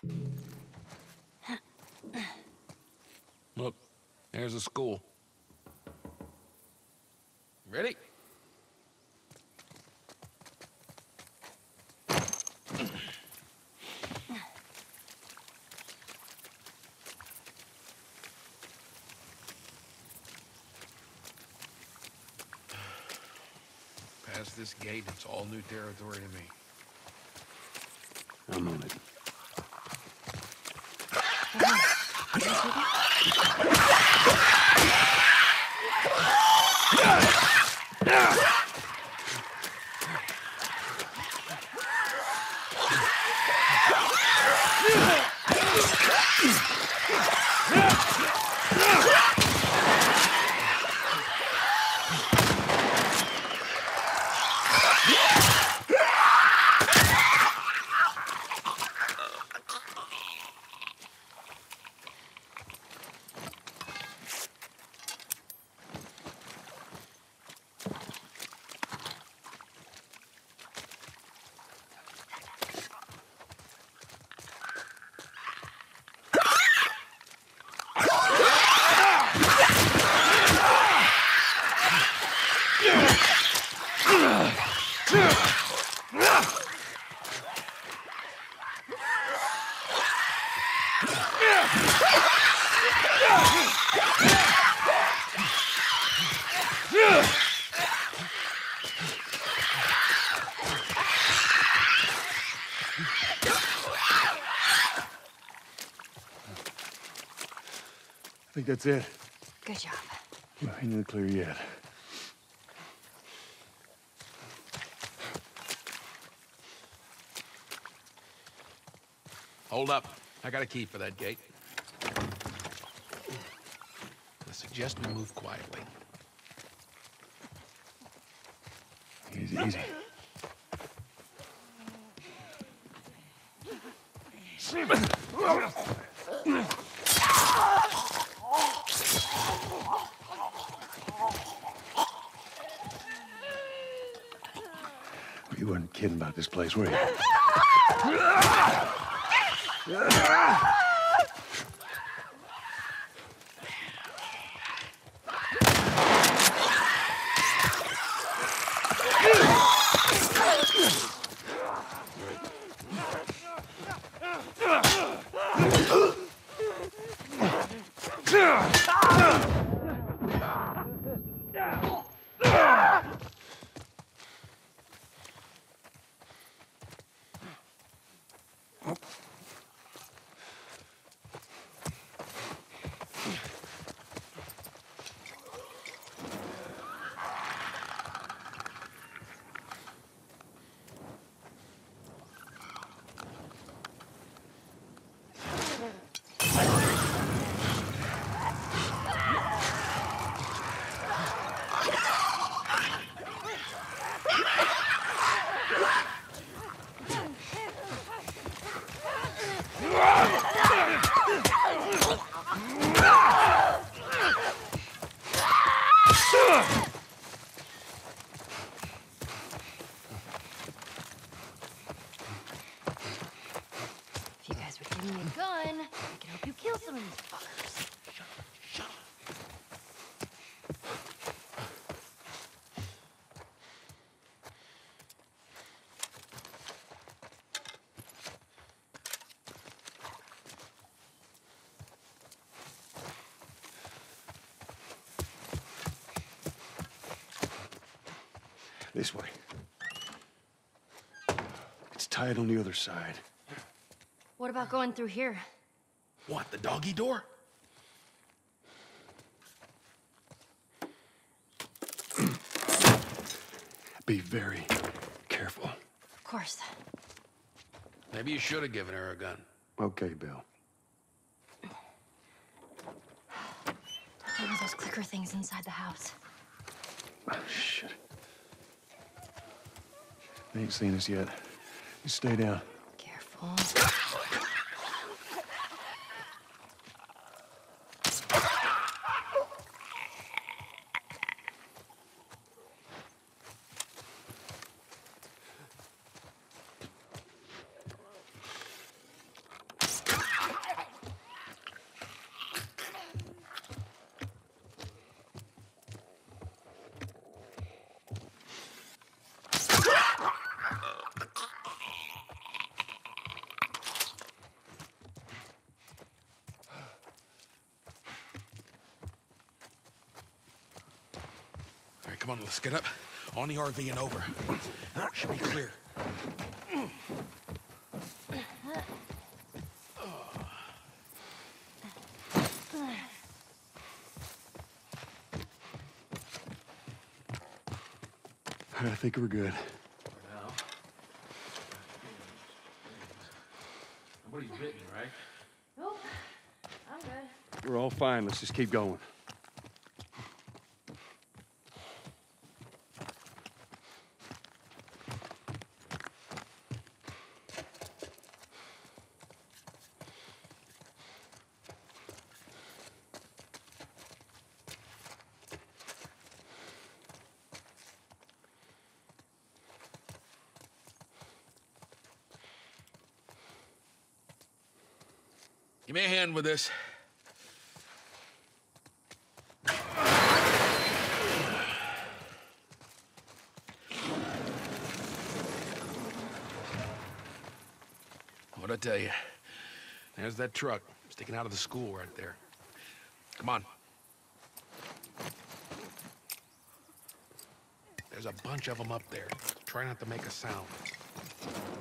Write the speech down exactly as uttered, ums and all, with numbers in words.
Look, there's a school. Ready? Past this gate, it's all new territory to me. I'm on it. I think that's it. Good job. No, ain't in the clear yet. Hold up. I got a key for that gate. I suggest we move quietly. Easy, easy. You weren't kidding about this place, were you? If you guys would give me a gun, I could help you kill some of these fuckers. Shut up. This way. It's tied on the other side. What about going through here? What, the doggy door? Be very careful. Of course. Maybe you should have given her a gun. Okay, Bill. One of those clicker things inside the house. Oh, shit. They ain't seen us yet. You stay down. Careful. Come on, let's get up. On the R V and over. Should be clear. I think we're good. Nobody's bitten, right? Nope. I'm good. We're all fine. Let's just keep going. Give me a hand with this. What'd I tell you? There's that truck sticking out of the school right there. Come on. There's a bunch of them up there. Try not to make a sound.